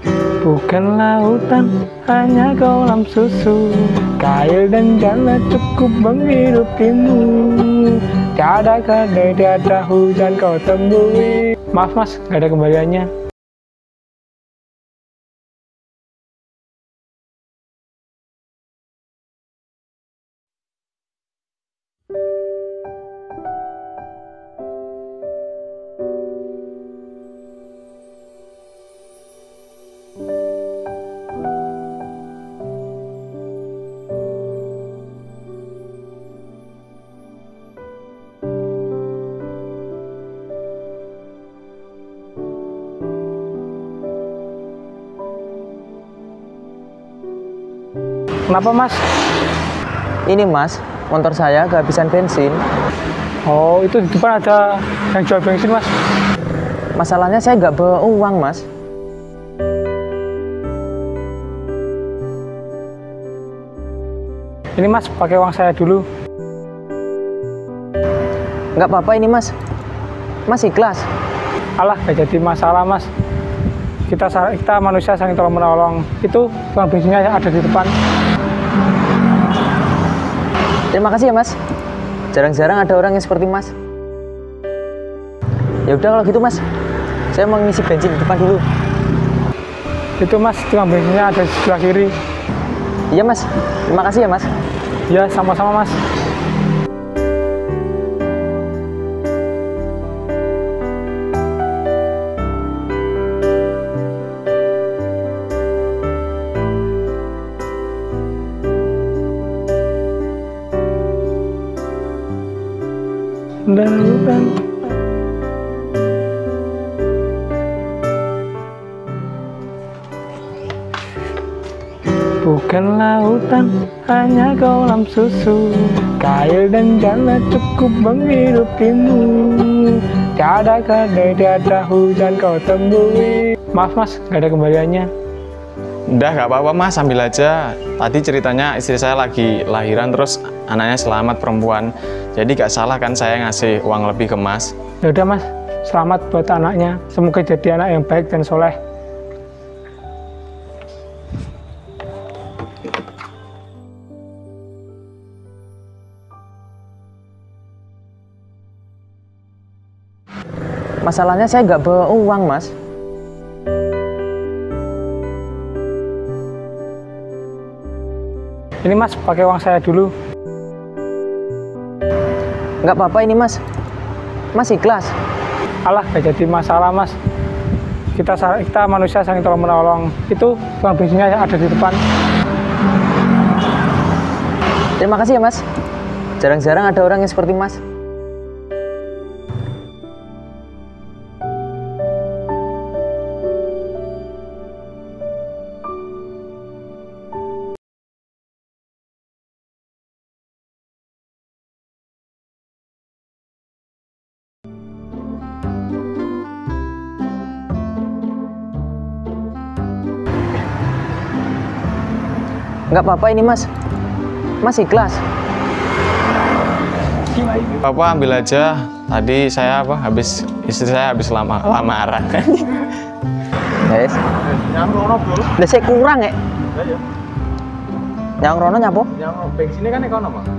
Bukan lautan, hanya kolam susu. Kail dan jala cukup menghidupimu. Tiada kedai, tiada hujan kau temui. Maaf mas, gak ada kembaliannya. Kenapa mas? Ini mas, motor saya kehabisan bensin. Oh, itu di depan ada yang jual bensin mas. Masalahnya saya nggak bawa uang mas. Ini mas, pakai uang saya dulu. Nggak apa-apa ini mas. Mas ikhlas. Alah, gak jadi masalah mas. Kita manusia saling tolong menolong. Itu tukang bensinnya ada di depan. Terima kasih ya mas. Jarang-jarang ada orang yang seperti mas. Ya udah kalau gitu mas, saya mau ngisi bensin di depan dulu. Itu mas, tukang bensinnya ada di sebelah kiri. Iya mas, terima kasih ya mas. Ya, sama-sama mas. Dan bukan lautan, hanya kolam susu. Kail dan jala cukup menghidupimu. Tiada kedai, tiada hujan kau temui. Maaf mas, gak ada kembaliannya. Udah gak apa-apa mas, ambil aja. Tadi ceritanya istri saya lagi lahiran terus anaknya selamat perempuan. Jadi gak salah kan saya ngasih uang lebih ke mas. Ya udah mas, selamat buat anaknya. Semoga jadi anak yang baik dan soleh. Masalahnya saya nggak bawa uang mas. Ini mas, pakai uang saya dulu. Nggak apa-apa ini mas. Mas ikhlas. Alah, gak jadi masalah mas. Kita manusia saling tolong menolong. Itu tukang bensinnya ada di depan. Terima kasih ya mas. Jarang-jarang ada orang yang seperti mas. Nggak apa-apa ini mas. Mas ikhlas. Bapak ambil aja. Tadi saya istri saya habis lamaran. Guys. Yang rono bro. Udah saya kurang ya. Ya. Yang rono nyapo? Yang bensinnya kan ekonomi.